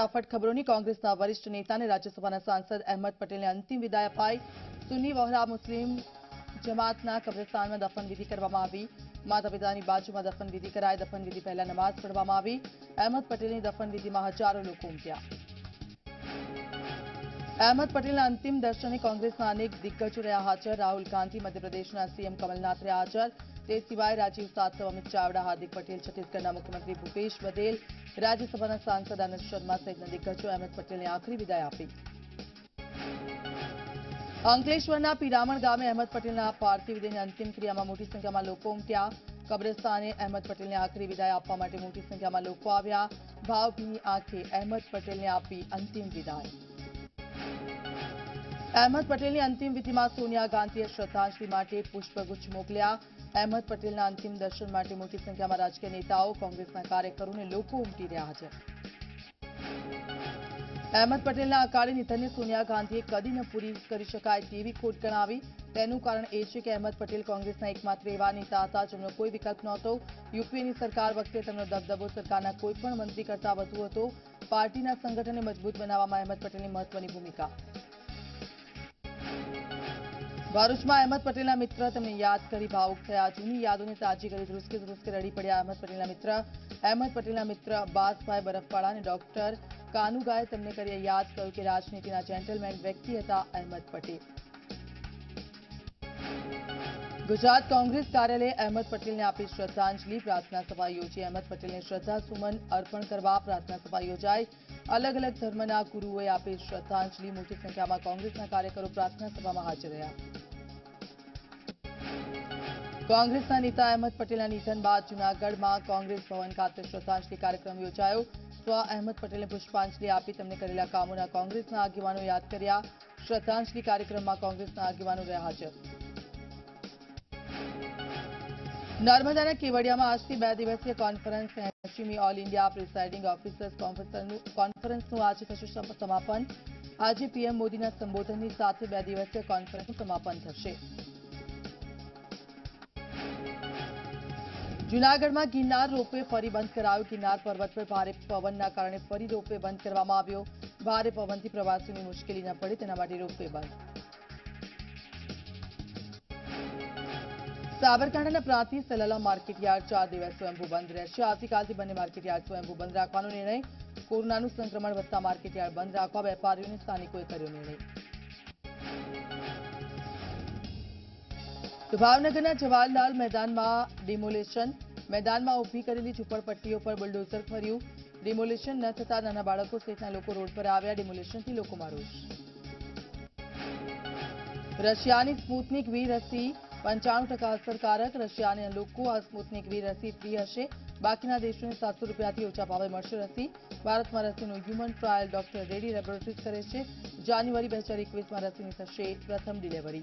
फटाफट खबरों की कांग्रेसના વરિષ્ઠ નેતા અને રાજ્યસભાના સાંસદ અહેમદ પટેલને અંતિમ વિદાય અપાઈ। સુન્ની વહોરા મુસ્લિમ જમાતના કબ્રસ્તાનમાં દફનવિધિ કરવામાં આવી। માતા-પિતાની બાજુમાં દફનવિધિ કરાઈ। દફનવિધિ પહેલા નમાઝ પઢવામાં આવી। અહેમદ પટેલની દફનવિધિમાં હજારો લોકો ઉમટ્યા। अहमद पटेल अंतिम दर्शने कांग्रेस अनेक दिग्गजों रहा हाजर। राहुल गांधी, मध्यप्रदेश सीएम कमलनाथ रहा हाजर। ते सिवाय राजीव सातव, अमित चावड़ा, हार्दिक पटेल, छत्तीसगढ़ मुख्यमंत्री भूपेश बघेल, राज्यसभा सांसद आनंद शर्मा सहित दिग्गजों अहमद पटेल ने आखिरी विदाय आपी। अंकलेश्वर पीरामण गामे अहमद पटेल पार्थिव देह अंतिम क्रिया में मोटी संख्या में लोग उमट्या। कब्रस्ताने अहमद पटेल ने आखिरी विदाय आपवा माटे मोटी संख्या में लोग आव्या। भावभीनी आंखे अहमद पटेल ने आपी अंतिम विदाय। अहमद पटेल अंतिम विधि में सोनिया गांधीए श्रद्धांजलि माटे पुष्पगुच्छ मोकल्या। अहमद पटेल अंतिम दर्शन माटे मोटी संख्या में राजकीय नेताओं, कांग्रेसना कार्यकरों ने लोको उमटी रह्या हाजर। अहमद पटेल अकाले निधन ने सोनिया गांधीए कदी न पूरी करी शकाय तेवी खोट गणावी। तेनुं कारण ए छे के अहमद पटेल कांग्रेसना एकमात्र एवा नेता हता जेमनो कोई विकल्प नहोतो। यूपीएनी सरकार वखते तेमनो दबदबो सरकारना कोईपण मंत्री करता वधु हतो। पार्टीना संगठनने मजबूत बनाववामां अहमद पटेलनी महत्वनी भूमिका। भरूचमां अहमद पटेलना मित्र तेमने याद करी भावुक थया। जूनी यादोने ताजी करी ध्रुसके रड़ी पड्या अहमद पटेलना मित्र। अहमद पटेलना मित्र अब्बासभाई बरफवाड़ा અને डॉक्टर કાનુગાએ તેમને કરી યાદ કર્યું કે રાજનીતિના જેન્ટલમેન વ્યક્તિ હતા અહેમદ પટેલ। गुजरात कांग्रेस कार्यालय अहमद पटेल ने आपी श्रद्धांजलि। प्रार्थना सभा योजी अहमद पटेल ने श्रद्धासुमन अर्पण करवा प्रार्थना सभा योजाई। अलग अलग धर्मना गुरुओए आपी श्रद्धांजलि। मोटी संख्या में कांग्रेसना कार्यकरो प्रार्थना सभा में हाजर रह्या। कांग्रेसना नेता अहमद पटेलना निधन बाद जूनागढ़ में कांग्रेस भवन खाते श्रद्धांजलि कार्यक्रम योजायो। स्व अहमद पटेले पुष्पांजलि आपी तेमने करेला कामोना कांग्रेसना आगेवानो याद कर्या। श्रद्धांजलि कार्यक्रम में कांग्रेसना आगेवानो रह्या हाजर। नर्मदाना केवड़ियामां आजथी 2 दिवसीय कॉन्फरन्स 80મી ऑल इंडिया प्रिसाइडिंग ऑफिसर्स कॉन्फरन्सनुं आज थशे समापन। आज पीएम मोदीना संबोधननी साथे 2 दिवसीय कॉन्फरन्सनुं समापन थशे। जूनागढ़ में गिरनार रोपवे फरी बंद करायो। गिरनार पर्वत पर भारे पवनना कारणे फरी रोपवे बंद करवामां આવ્યો। भारे पवनथी प्रवासीओने मुश्केली न पड़े तेना माटे रोपवे बंद। साबरकांठाना प्रांतिज सलाला मार्केटयार्ड 4 दिवस स्वयंभू बंद रहेशे। आवतीकालथी बंने मार्केटयार्ड स्वयंभू बंद राखवानो निर्णय। कोरोनानुं संक्रमण વધતા मार्केटयार्ड बंद राखवा वेपारीओने स्थानिकोए कर्यो निर्णय। तो भावनगरना जवाहरलाल मैदान में डिमोलेशन। मैदान में उभी करेली झूंपड़पट्टीओ पर बुलडोजर फर्યું। डिमोलेशन न थता नाना बाळको सहितना लोको रोड पर આવ્યા। डिमोलेशनथी लोकोमां रोष। रशियानी स्पुतनिक वी रसी 95% असरकारक। रशियाना लोको आ स्पुतनिक वी रसी फ्री हशे। बाकीना देशोने 700 રૂપિયાથી ઓછા ભાવે મળશે રસી। ભારતમાં રસીનું human trial doctor Reddy laboratories કરે છે। જાન્યુઆરી 2021માં રસીની થશે પ્રથમ ડિલિવરી।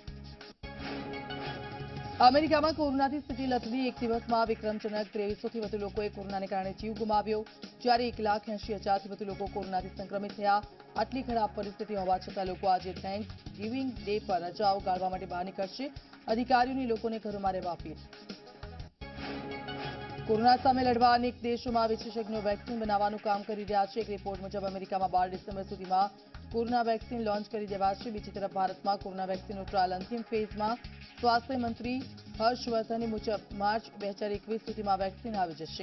अमेरिका में कोरोना की स्थिति लथड़ी। एक दिवस में विक्रमजनक 2300 વધુ લોકોએ કોરોનાને કારણે જીવ ગુમાવ્યો। જ્યારે 1,80,000 થી વધુ લોકો કોરોનાથી સંક્રમિત થયા। આટલી ખરાબ પરિસ્થિતિ હોવા છતાં લોકો આજે થેન્ક્સ ગિવિંગ ડે પર રજાઓ ગાળવા માટે બહાર નીકળશે। અધિકારીઓની લોકોને ઘરોમાં રહેવા અપીલ। कोरोना सामे लड़वा अनेक देशों में विशेषज्ञों वेक्सीन बनावવાનું કામ કરી રહ્યા છે। एक रिपोर्ट मुजब अमेरिका में 12 डिसेम्बर सुधीमां कोरोना वेक्सीन लॉन्च કરી દેવાશે। બીજી તરફ ભારતમાં કોરોના વેક્સીનનું ટ્રાયલ અંતિમ ફેઝમાં। स्वास्थ्य मंत्री हर्षवर्धन मुजब मार्च 2021 सुधीमां वेक्सीन આવી જશે।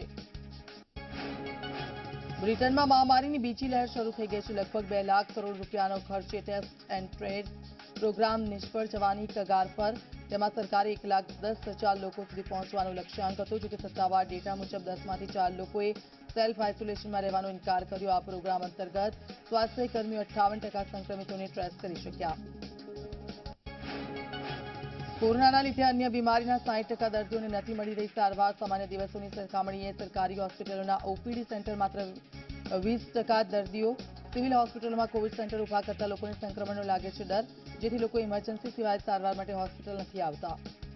ब्रिटन में महामारी की बीजी लहर शुरू थई गई है। लगभग 2 लाख करोड़ रूपियानो खर्चे टेस्ट एंड ट्रेस प्रोग्राम निष्फળ જવાની कगार पर। તેમાં સરકારે 1,10,000 લોકો સુધી પહોંચવાનો લક્ષ્યાંક હતો। જો કે સત્તાવાર ડેટા મુજબ 10માંથી 4 લોકોએ સેલ્ફ આઇસોલેશનમાં રહેવાનો ઇનકાર કર્યો। આ પ્રોગ્રામ અંતર્ગત સ્વાસ્થ્ય કર્મીઓ 58% સંક્રમિતોને ટ્રેસ કરી શક્યા। कोरोना લીધે अन्य बीमारीना 60% दर्दीओने नहीं मળી रही सारवार। सामान्य दिवसोनी सरखामणीए सरकारी होस्पिटलोना ओपीडी सेंटर मात्र 20% दर्दीओ। सिविल होस्पिटलोमां कोविड सेंटर उभा करता लोकोने संक्रमणनो लागे छे डर, जेथी लोको इमरजन्सी सिवाय सारवार माटे होस्पिटल नहीं आवता।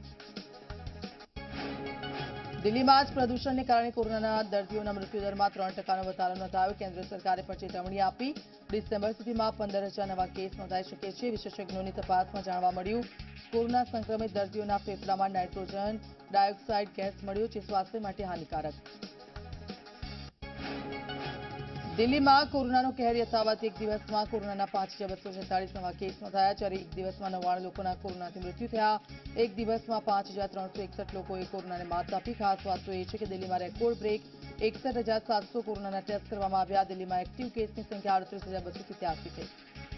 दिल्ली में आज प्रदूषण ने कारण कोरोना दर्दीओना मृत्युदर में 3% વધારો नोंधायो। केन्द्र सरकारे पण चेतवणी आपी। डिसेम्बर सुधीमां 15,000 नवा केस नोंधाई शके छे। विशेषज्ञोनी तपासमां जाणवा मळ्युं कोरोना संक्रमित दर्दीओना फेफड़ामां नाइट्रोजन डायोक्साइड गैस मळ्यो, जे स्वास्थ्य माटे हानिकारक। દિલ્હીમાં કોરોનાનો કહેર યથાવત એક દિવસમાં કોરોનાના 5246 નવા કેસ નોંધાયા જ્યારે એક દિવસમાં 99 લોકોના કોરોનાથી મૃત્યુ થયા એક દિવસમાં 5361 લોકોએ કોરોનાને માત આપી ખાસ વાત તો એ છે કે દિલ્હીમાં રેકોર્ડ બ્રેક 61700 કોરોનાના ટેસ્ટ કરવામાં આવ્યા દિલ્હીમાં એક્ટિવ કેસની સંખ્યા 38287 થઈ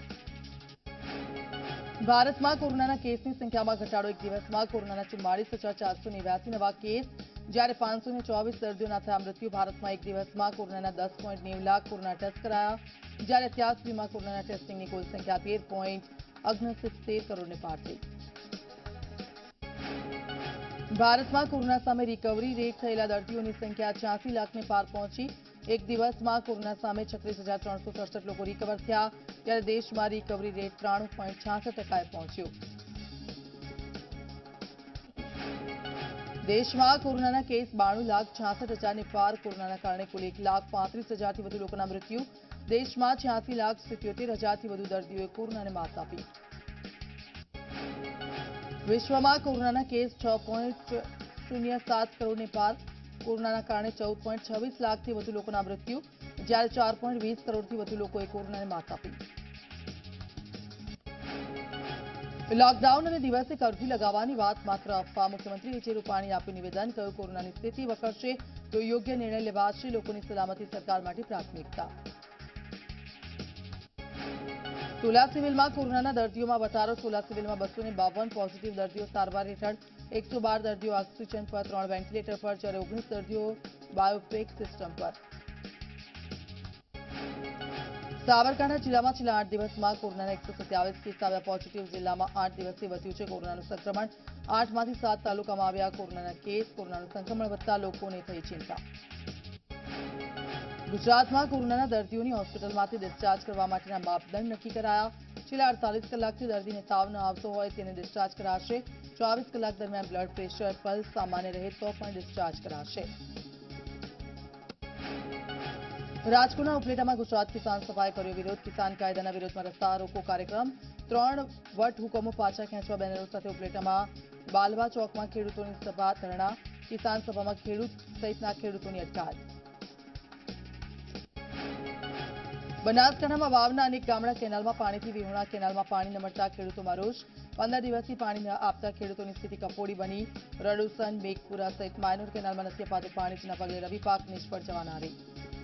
ભારતમાં કોરોનાના કેસની સંખ્યામાં ઘટાડો એક દિવસમાં કોરોનાના 44489 નવા કેસ જ્યારે 524 દર્દીઓના થયા મૃત્યુ ભારતમાં એક દિવસમાં કોરોનાના 10.90 લાખ કોરોના ટેસ્ટ કરાયા જ્યારે અત્યાર સુધીમાં કોરોનાના ટેસ્ટિંગની કુલ સંખ્યા 13.69 કરોડને પાર થઈ ભારતમાં કોરોના સામે રિકવરી રેટ થયેલા દર્દીઓની સંખ્યા 86 લાખને પાર પહોંચી એક દિવસમાં કોરોના સામે 36367 લોકો રિકવર થયા ત્યારે દેશમાં રિકવરી રેટ 93.66%એ પહોંચ્યો દેશમાં કોરોનાના કેસ 92,66,000ને પાર કોરોનાના કારણે કુલ 1,35,000થી વધુ લોકોના મૃત્યુ દેશમાં 86,77,000થી વધુ દર્દીઓએ કોરોનાને માત આપી વિશ્વમાં કોરોનાના કેસ 6.07 કરોડને પાર કોરોનાના કારણે 14.26 લાખથી વધુ લોકોના મૃત્યુ જ્યારે 4.20 કરોડથી વધુ લોકોએ કોરોનાને માત આપી लॉकडाउन અને દિવસે કર્ફ્યુ લગાવવાની વાત માત્ર અફવા મુખ્યમંત્રી વિજય રૂપાણીએ આપ્યું નિવેદન કહ્યું કોરોનાની સ્થિતિ વકરશે તો યોગ્ય નિર્ણય લેવાશે લોકોની સલામતી સરકાર માટે પ્રાથમિકતા સોલા સિવિલમાં કોરોનાના દર્દીઓમાં વધારો સોલા સિવિલમાં 252 પોઝિટિવ દર્દીઓ સારવાર હેઠળ 112 દર્દીઓ ઓક્સિજન પર 3 વેન્ટિલેટર પર જ્યારે 19 દર્દીઓ બાયોપેક સિસ્ટમ પર સાબરકાંઠા જિલ્લામાં છેલ્લા 8 દિવસમાં કોરોનાના 127 કેસ આવ્યા પોઝિટિવ જિલ્લામાં 8 દિવસથી વધ્યું છે કોરોનાનું સંક્રમણ 8માંથી 7 તાલુકામાં આવ્યા કોરોનાના કેસ કોરોનાનું સંક્રમણ વધતા લોકોને થઈ ચિંતા ગુજરાતમાં કોરોનાના દર્દીઓની હોસ્પિટલમાંથી ડિસ્ચાર્જ કરવા માટેના માપદંડ નક્કી કરાયા છેલ્લા 48 કલાકથી દર્દીને તાવ ન આવતો હોય તેને ડિસ્ચાર્જ કરાશે 24 કલાક દરમિયાન બ્લડ પ્રેશર પલ્સ સામાન્ય રહે તો પણ ડિસ્ચાર્જ કરાશે રાજકોટના ઉપલેટામાં ગુજરાત કિસાન સભાએ કર્યો વિરોધ કિસાન કાયદાના વિરોધમાં રસ્તા રોકો કાર્યક્રમ 3 વટ હુકમો પાછા ખેંચવા બેનરો સાથે ઉપલેટામાં બાલવા ચોકમાં ખેડૂતોની સભા ધરણા કિસાન સભામાં ખેડૂત સહિતના ખેડૂતોની અટકાયત બનાસકાંઠામાં વાવના અનેક ગામડા કેનાલમાં પાણીથી વિહોણા કેનાલમાં પાણી ન મળતા ખેડૂતોમાં રોષ 15 દિવસથી પાણી ન આપતા ખેડૂતોની સ્થિતિ કફોડી બની રડુસન મેઘપુરા સહિત માયનોર કેનાલમાં નથી અપાતું પાણી જેના પગલે રવિ પાક નિષ્ફળ જવાના આરે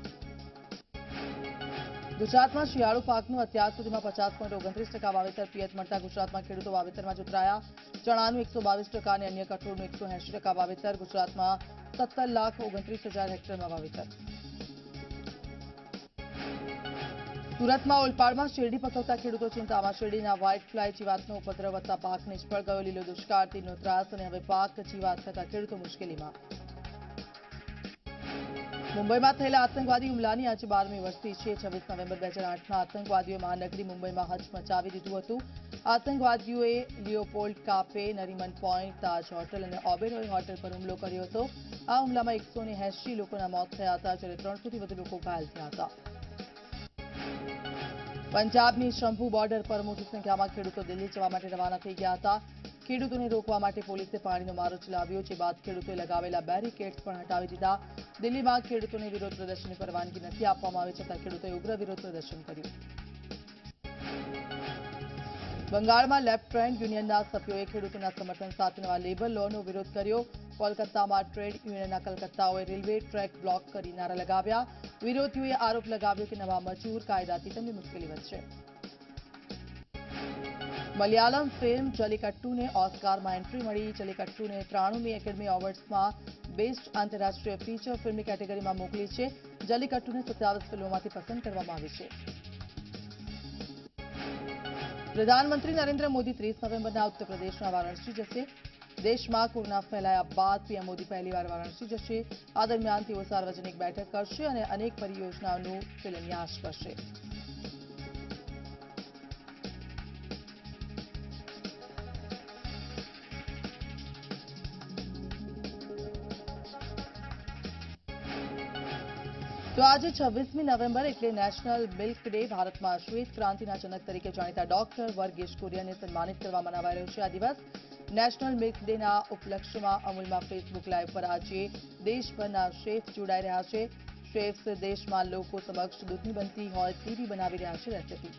ગુજરાતમાં શિયાળુ પાકનું અત્યાર સુધીમાં 50.29% વાવેતર પિયત મળતા ગુજરાતમાં ખેડૂતો વાવેતરમાં જોતરાયા ચણાનું 122% અને અન્ય કઠોળનું 180% વાવેતર ગુજરાતમાં 17,29,000 હેક્ટરમાં વાવેતર સુરતમાં ઓલપાડમાં શેરડી પકવતા ખેડૂતો ચિંતામાં શેરડીના વ્હાઇટ ફ્લાય જીવાતનો ઉપદ્રવ વધતા પાક નિષ્ફળ ગયો લીલો દુષ્કાળ તીડનો ત્રાસ અને હવે પાક જીવાત થતા ખેડૂતો મુશ્કેલીમાં મુંબઈમાં થયેલા આતંકવાદી હુમલાની આજે 12મી વર્ષથી છે 26 નવેમ્બર 2008ના આતંકવાદીઓએ મહાનગરી મુંબઈમાં હચમચાવી દીધું હતું આતંકવાદીઓએ Leopold cafe Nariman point Taj hotel અને ઓબેરોય હોટલ પર હુમલો કર્યો હતો આ હુમલામાં 180 લોકોના મોત થયા હતા જ્યારે 300થી વધુ લોકો ઘાયલ થયા હતા પંજાબની શંભુ બોર્ડર પર મોટી સંખ્યામાં ખેડૂતો દિલ્હી જવા માટે રવાના થઈ ગયા હતા ખેડૂતોને રોકવા માટે પોલીસે પાણીનો મારો ચલાવ્યો જે બાદ ખેડૂતોએ લગાવેલા બેરિકેડ્સ પણ હટાવી દીધા દિલ્હીમાં ખેડૂતોને વિરોધ પ્રદર્શનની પરવાનગી નથી આપવામાં આવી છતાં ખેડૂતોએ ઉગ્ર વિરોધ પ્રદર્શન કર્યું બંગાળમાં લેફ્ટ ટ્રેડ યુનિયનના સભ્યોએ ખેડૂતોના સમર્થન સાથે નવા લેબર લોનો વિરોધ કર્યો કોલકાતામાં ટ્રેડ યુનિયનના કલકત્તાઓએ રેલવે ટ્રેક બ્લોક કરી નારા લગાવ્યા વિરોધીઓએ આરોપ લગાવ્યો કે નવા મજૂર કાયદાથી તેમની મુશ્કેલી વધશે મલયાલમ ફિલ્મ જલ્લીકટ્ટુને ઓસ્કારમાં એન્ટ્રી મળી જલ્લીકટ્ટુને 93મી એકેડમી એવોર્ડ્સમાં બેસ્ટ આંતરરાષ્ટ્રીય ફીચર ફિલ્મની કેટેગરીમાં મોકલી છે જલ્લીકટ્ટુને 27 ફિલ્મોમાંથી પસંદ કરવામાં આવી છે प्रधानमंत्री नरेंद्र मोदी 30 नवेम्बरना उत्तर प्रदेशना वाराणसी जશે देशમાં કોરોના ફેલાયા બાદ પીએમ મોદી પહેલીવાર વારાણસી જશે આ દરમિયાન તેઓ સાર્વજનિક બેઠક કરશે અને અનેક પરિયોજનાઓનું શિલાન્યાસ કરશે तो आज 26મી નવેમ્બર એટલે નેશનલ મિલ્ક ડે ભારતમાં શ્વેત ક્રાંતિના જનક તરીકે જાણીતા ડોક્ટર વર્ગીશ કુરિયનને સન્માનિત કરવા મનાવાઈ રહ્યો છે આ દિવસ નેશનલ મિલ્ક ડેના ઉપલક્ષ્યમાં અમૂલમાં ફેસબુક લાઈવ પર આજે દેશભરના શેફ જોડાઈ રહ્યા છે શેફ્સ દેશમાં લોકો સમક્ષ દૂધની બનતી હોય તેવી બનાવી રહ્યા છે રેસીપી.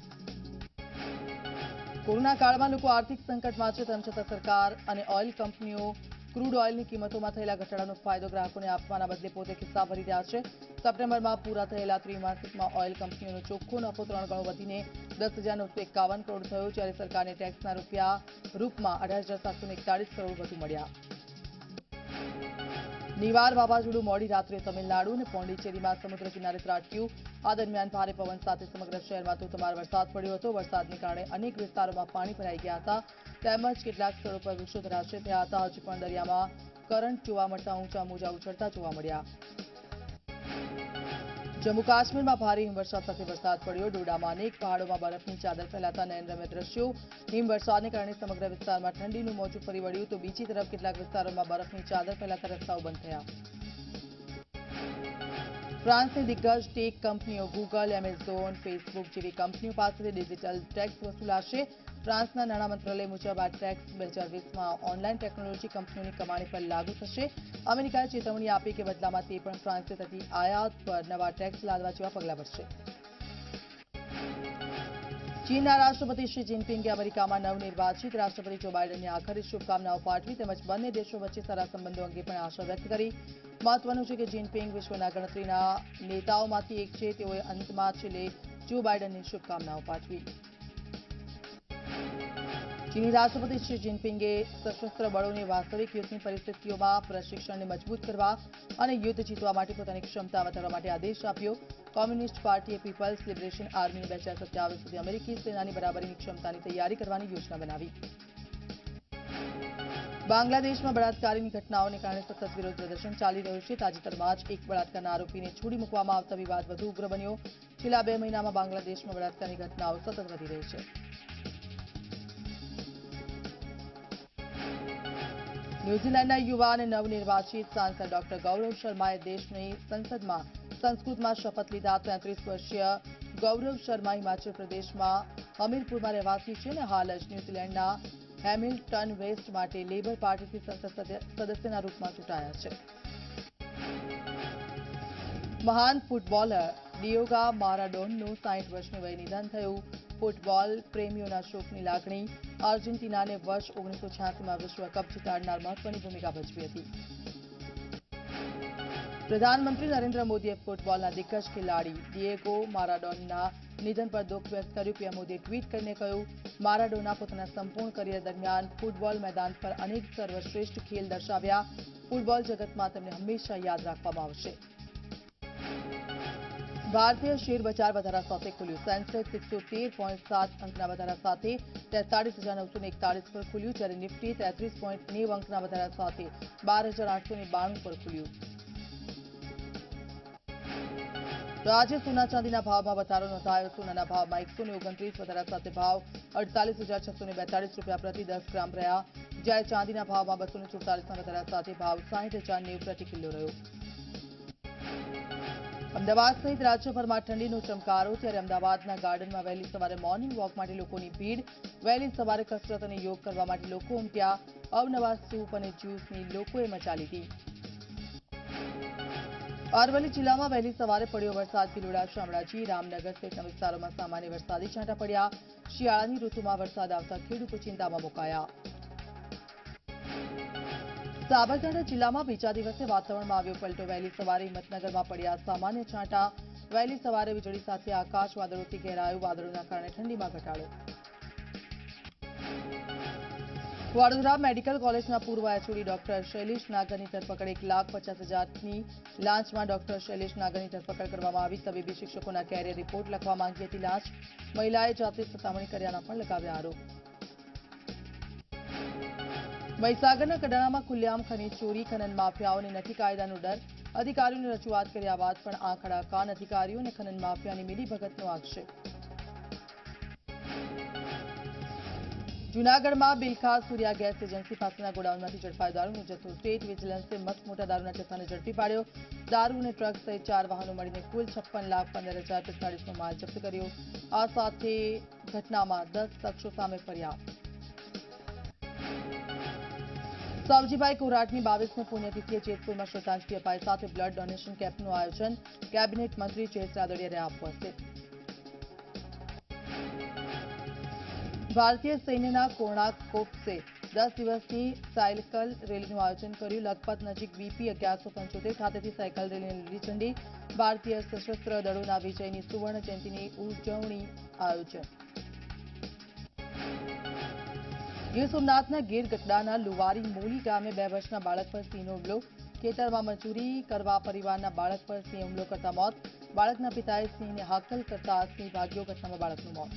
કોરોના કાળમાં લોકો આર્થિક સંકટમાં છે, તેમ છતાં સરકાર અને ઓઇલ કંપનીઓ ક્રૂડ ઓઇલની કિંમતોમાં થયેલા ઘટાડાનો ફાયદો ગ્રાહકોને આપવાના બદલે પોતે ખિસ્સા ભરી રહ્યા છે. સપ્ટેમ્બરમાં પૂરા થયેલા ત્રિમાસિકમાં ઓઇલ કંપનીઓનો ચોખ્ખો નફો 3 ગણો વધીને 10,951 કરોડ થયો, જ્યારે સરકારને ટેક્સના રૂપમાં 18,741 કરોડ વધુ મળ્યા. નિવાર વાવાઝોડું મોડી રાત્રે તમિલનાડુ અને પોંડિચેરીમાં સમુદ્ર કિનારે ત્રાટક્યું. આ દરમિયાન ભારે પવન સાથે સમગ્ર શહેરમાં ધોધમાર વરસાદ પડ્યો હતો. વરસાદને કારણે અનેક વિસ્તારોમાં પાણી ભરાઈ ગયા હતા, તેમજ કેટલાક સ્થળો પર વૃક્ષો ધરાશયી થયા હતા. હજી પણ દરિયામાં કરંટ જોવા મળતા ઊંચા મોજા ઉછળતા જોવા મળ્યા. જમ્મુ કાશ્મીરમાં ભારે હિમવર્ષા સાથે વરસાદ પડ્યો. ડોડામાં અનેક પહાડોમાં બરફની ચાદર ફેલાતા નયનરમ્ય દ્રશ્યો. હિમવર્ષાને કારણે સમગ્ર વિસ્તારમાં ઠંડીનું મોજું ફરી વળ્યું, તો બીજી તરફ કેટલાક વિસ્તારોમાં બરફની ચાદર ફેલાતા રસ્તાઓ બંધ થયા. ફ્રાન્સની દિગ્ગજ ટેક કંપનીઓ ગૂગલ, એમેઝોન, ફેસબુક જેવી કંપનીઓ પાસેથી ડિજિટલ ટેક્સ વસૂલાશે. ફ્રાન્સના નાણાં મંત્રાલય મુજબ આ ટેક્સ 2020માં ઓનલાઈન ટેકનોલોજી કંપનીઓની કમાણી પર લાગુ થશે. અમેરિકાએ ચેતવણી આપી કે બદલામાં તે પણ ફ્રાન્સથી થતી આયાત પર નવા ટેક્સ લાદવા જેવા પગલાં ભરશે. ચીનના રાષ્ટ્રપતિ શી જિનપિંગે અમેરિકામાં નવનિર્વાચિત રાષ્ટ્રપતિ જો બાઇડનને આખરી શુભકામનાઓ પાઠવી, તેમજ બંને દેશો વચ્ચે સારા સંબંધો અંગે પણ આશા વ્યક્ત કરી. મહત્વનું છે કે જિનપિંગ વિશ્વના ગણતરીના નેતાઓમાંથી એક છે. તેઓએ અંતમાં છેલ્લે જો બાઇડનને શુભકામનાઓ પાઠવી. ચીની રાષ્ટ્રપતિ શી જિનપિંગે સશસ્ત્ર બળોને વાસ્તવિક યુદ્ધની પરિસ્થિતિઓમાં પ્રશિક્ષણને મજબૂત કરવા અને યુદ્ધ જીતવા માટે પોતાની ક્ષમતા વધારવા માટે આદેશ આપ્યો. કોમ્યુનિસ્ટ પાર્ટીએ પીપલ્સ લિબરેશન આર્મીને 2027 સુધી અમેરિકી સેનાની બરાબરીની ક્ષમતાની તૈયારી કરવાની યોજના બનાવી. બાંગ્લાદેશમાં બળાત્કારની ઘટનાઓને કારણે સતત વિરોધ પ્રદર્શન ચાલી રહ્યું છે. તાજેતરમાં જ એક બળાત્કારના આરોપીને છોડી મૂકવામાં આવતા વિવાદ વધુ ઉગ્ર બન્યો. છેલ્લા 2 મહિનામાં બાંગ્લાદેશમાં બળાત્કારની ઘટનાઓ સતત વધી રહી છે. ન્યૂઝીલેન્ડના યુવા અને નવનિર્વાચિત સાંસદ ડોક્ટર ગૌરવ શર્માએ દેશની સંસદમાં સંસ્કૃતમાં શપથ લીધા. 33 વર્ષીય ગૌરવ શર્મા હિમાચલ પ્રદેશમાં હમીરપુરમાં રહેવાસી છે અને હાલ જ ન્યૂઝીલેન્ડના હેમિલ્ટન વેસ્ટ માટે લેબર પાર્ટીથી સંસદ સદસ્યના રૂપમાં ચૂંટાયા છે. મહાન ફૂટબોલર ડિએગો મારાડોનાનું 60 વર્ષની વયે નિધન થયું. ફૂટબોલ પ્રેમીઓના શોકની લાગણી. આર્જેન્ટિનાને વર્ષ 1986માં વિશ્વકપ જીતાડનાર મહત્વની ભૂમિકા ભજવી હતી. પ્રધાનમંત્રી નરેન્દ્ર મોદીએ ફૂટબોલના દિગ્ગજ ખેલાડી ડિએગો મારાડોનાના નિધન પર દુઃખ વ્યક્ત કર્યું. પીએમ મોદીએ ટ્વીટ કરીને કહ્યું, મારાડોના પોતાના સંપૂર્ણ કરિયર દરમિયાન ફૂટબોલ મેદાન પર અનેક સર્વશ્રેષ્ઠ ખેલ દર્શાવ્યા. ફૂટબોલ જગતમાં તેમને હંમેશા યાદ રાખવામાં આવશે. ભારતીય શેર બજાર વધારા સાથે ખુલ્યું. સેન્સેક્સ 113.7 અંકના વધારા સાથે 43,941 પર ખુલ્યું, જ્યારે નિફ્ટી 33.90 અંકના વધારા સાથે 12,892 પર ખુલ્યું. તો આજે સોના ચાંદીના ભાવમાં વધારો નોંધાયો. સોનાના ભાવમાં 129 વધારા સાથે ભાવ 48,642 રૂપિયા પ્રતિ 10 ગ્રામ રહ્યા, જ્યારે ચાંદીના ભાવમાં 244ના વધારા સાથે ભાવ 60,090 પ્રતિ કિલો રહ્યો. અમદાવાદ સહિત રાજ્યભરમાં ઠંડીનો ચમકારો. ત્યારે અમદાવાદના ગાર્ડનમાં વહેલી સવારે મોર્નિંગ વોક માટે લોકોની ભીડ. વહેલી સવારે કસરત અને યોગ કરવા માટે લોકો ઉમટ્યા. અવનવા સૂપ અને જ્યુસની લોકોએ મજા લીધી. અરવલ્લી જિલ્લામાં વહેલી સવારે પડ્યો વરસાદ. ભિલોડા, શામળાજી, રામનગર સહિતના વિસ્તારોમાં સામાન્ય વરસાદી છાંટા પડ્યા. શિયાળાની ઋતુમાં વરસાદ આવતા ખેડૂતો ચિંતામાં મુકાયા. સાબરકાંઠા જિલ્લામાં બીજા દિવસે વાતાવરણમાં આવ્યો પલટો. વહેલી સવારે હિંમતનગરમાં પડ્યા સામાન્ય છાંટા. વહેલી સવારે વીજળી સાથે આકાશ વાદળોથી ઘેરાયું. વાદળોના કારણે ઠંડીમાં ઘટાડો. વડોદરા મેડિકલ કોલેજના પૂર્વ એચઓડી ડોક્ટર શૈલેષ નાગરની ધરપકડ. 1,50,000ની લાંચમાં ડોક્ટર શૈલેષ નાગરની ધરપકડ કરવામાં આવી. તબીબી શિક્ષકોના કેરિયર રિપોર્ટ લખવા માંગી હતી લાંચ. મહિલાએ જાતે સતામણી કર્યાના પણ લગાવ્યા આરોપ. મહીસાગરના કડાણામાં ખુલ્લેઆમ ખનીજ ચોરી. ખનન માફિયાઓને નથી કાયદાનો ડર. અધિકારીઓને રજૂઆત કર્યા બાદ પણ આંખ આડા કાન. અધિકારીઓ અને ખનન માફિયાની મિલીભગતનો આક્ષેપ. જૂનાગઢમાં બિલખા સૂર્યા ગેસ એજન્સી પાસેના ગોડાઉનમાંથી ઝડપાયો દારૂનો જથ્થો. સ્ટેટ વિજિલન્સે મસ્ત દારૂના જથ્થાને ઝડપી પાડ્યો. દારૂ અને ટ્રક સહિત 4 વાહનો મળીને કુલ 56,15,045નો માલ જપ્ત કર્યો. આ સાથે ઘટનામાં 10 શખ્સો સામે ફરિયાદ. સાવજીભાઈ કોરાટની 22મી પુણ્યતિથિએ જેતપુરમાં શ્રદ્ધાંજલિ અપાઈ સાથે બ્લડ ડોનેશન કેમ્પનું આયોજન કેબિનેટ મંત્રી જયેશ રાદડિયા રહ્યા ઉપસ્થિત ભારતીય સૈન્યના કોણાર્ક કોર્પ્સે 10 દિવસની સાયકલ રેલીનું આયોજન કર્યું લખપત નજીક બીપી 1175 ખાતેથી સાયકલ રેલીને લીલી ઝંડી ભારતીય સશસ્ત્ર દળોના વિજયની સુવર્ણ જયંતિની ઉજવણી આયોજન ગીર સોમનાથના ગીર ગઢડાના લુવારી મોલી ગામે 2 વર્ષના બાળક પર સિંહનો હુમલો ખેતરમાં મજૂરી કરવા પરિવારના બાળક પર સિંહે હુમલો કરતા મોત બાળકના પિતાએ સિંહને હાકલ કરતા સિંહ ભાગ્યો ઘટનામાં બાળકનું મોત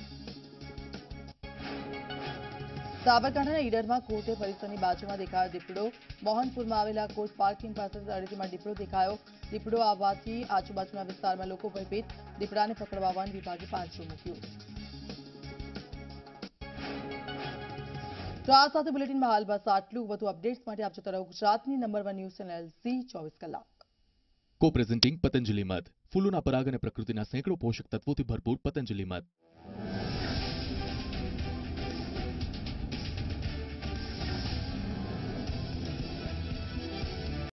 સાબરકાંઠાના ઈડરમાં કોર્ટ પરિસરની બાજુમાં દેખાયો દીપડો મોહનપુરમાં આવેલા કોર્ટ પાર્કિંગ પાસે તળેટીમાં દીપડો દેખાયો દીપડો આવવાથી આજુબાજુના વિસ્તારમાં લોકો ભયભીત દીપડાને પકડવા વન વિભાગે પાંજરું મૂક્યું તો આ સાથે બુલેટિનમાં હાલ બસ આટલું વધુ અપડેટ્સ માટે આપ જોતા રહો ગુજરાતની નંબર 1 ન્યૂઝ ચેનલ ઝી 24 કલાક को प्रेजेंटिंग पतंजलि मध फूलों पराग और प्रकृति सेकड़ों पोषक तत्वों भरपूर पतंजलि मध।